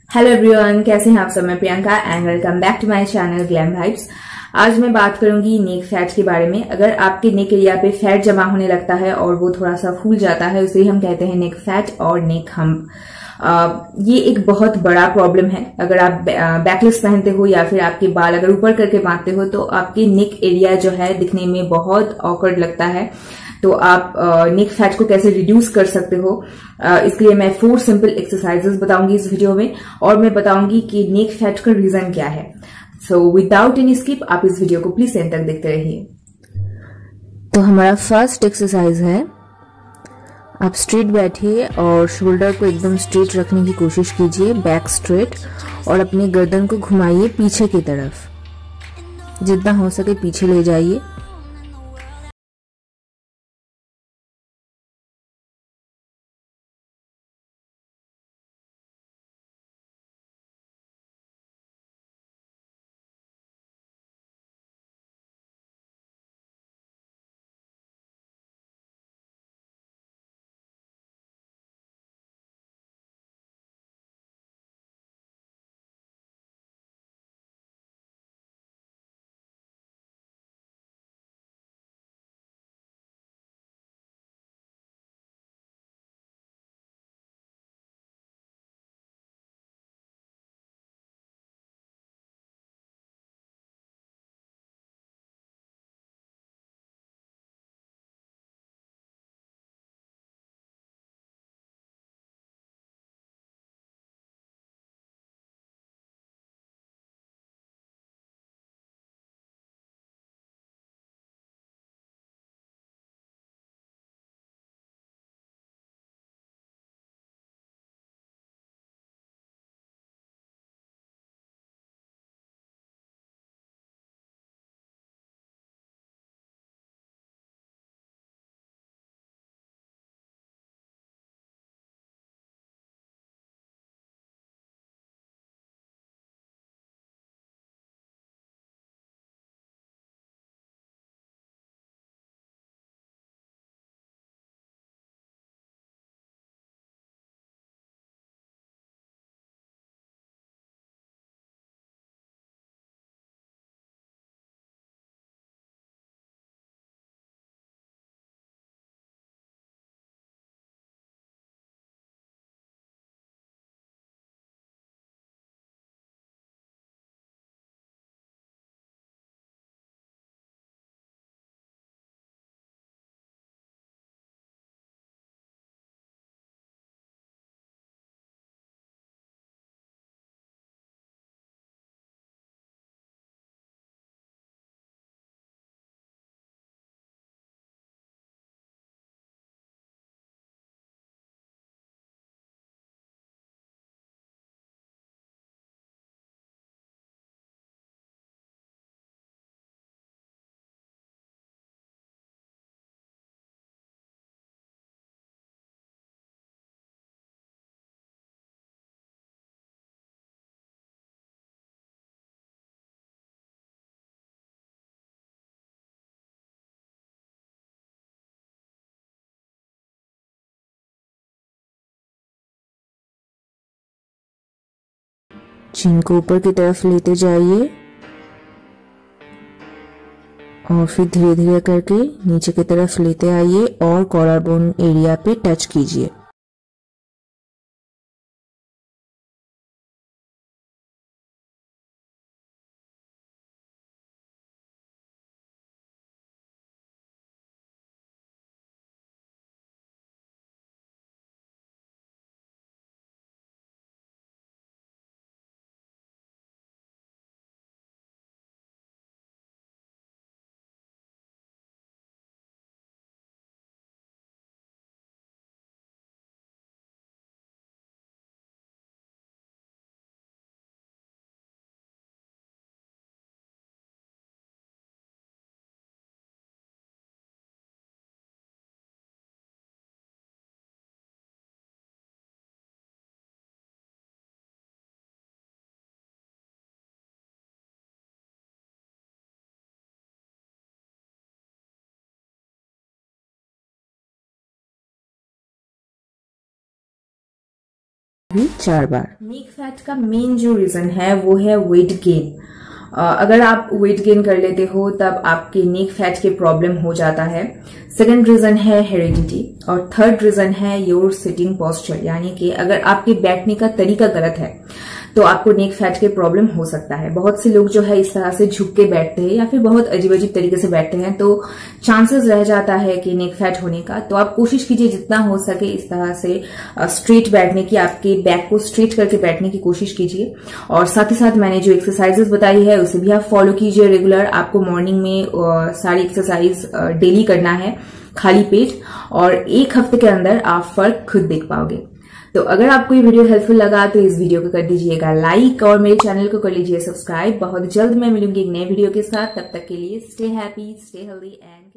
Hello everyone, कैसे हैं आप सब। मैं Priyanka and welcome back to my channel Glam Vibes. आज मैं बात करूंगी नेक फैट के बारे में। अगर आपके नेक एरिया पे फैट जमा होने लगता है और वो थोड़ा सा फूल जाता है, उसे हम कहते हैं नेक फैट और नेक हम्प। ये एक बहुत बड़ा प्रॉब्लम है। अगर आप बैकलेस पहनते हो या फिर आपके बाल अगर ऊपर करके बांधते हो तो आपके नेक एरिया जो है दिखने में बहुत ऑकवर्ड लगता है। तो आप नेक फैट को कैसे रिड्यूस कर सकते हो, इसके लिए मैं 4 सिंपल एक्सरसाइजेस बताऊंगी इस वीडियो में, और मैं बताऊंगी कि नेक फैट का रीजन क्या है। सो विदाउट एनी स्किप आप इस वीडियो को प्लीज एंड तक देखते रहिए। तो हमारा फर्स्ट एक्सरसाइज है, आप स्ट्रेट बैठिए और शोल्डर को एकदम स्ट्रेट रखने की कोशिश कीजिए, बैक स्ट्रेट, और अपनी गर्दन को घुमाइए पीछे की तरफ, जितना हो सके पीछे ले जाइए। चिन को ऊपर की तरफ लेते जाइए और फिर धीरे धीरे करके नीचे की तरफ लेते आइए और कॉलर बोन एरिया पे टच कीजिए। भी 4 बार। नेक फैट का मेन जो रीजन है वो है वेट गेन। अगर आप वेट गेन कर लेते हो तब आपके नेक फैट के प्रॉब्लम हो जाता है। सेकंड रीजन है हेरिडिटी और थर्ड रीजन है योर सिटिंग पोस्चर, यानी कि अगर आपके बैठने का तरीका गलत है तो आपको नेक फैट के प्रॉब्लम हो सकता है। बहुत से लोग जो है इस तरह से झुक के बैठते हैं या फिर बहुत अजीब अजीब तरीके से बैठते हैं, तो चांसेस रह जाता है कि नेक फैट होने का। तो आप कोशिश कीजिए जितना हो सके इस तरह से स्ट्रेट बैठने की, आपके बैक को स्ट्रेट करके बैठने की कोशिश कीजिए। और साथ ही साथ मैंने जो एक्सरसाइजेस बताई है उसे भी आप फॉलो कीजिए रेगुलर। आपको मॉर्निंग में सारी एक्सरसाइज डेली करना है खाली पेट, और 1 हफ्ते के अंदर आप फर्क खुद देख पाओगे। तो अगर आपको ये वीडियो हेल्पफुल लगा तो इस वीडियो को कर दीजिएगा लाइक और मेरे चैनल को कर लीजिए सब्सक्राइब। बहुत जल्द मैं मिलूंगी एक नए वीडियो के साथ, तब तक के लिए stay happy, stay healthy and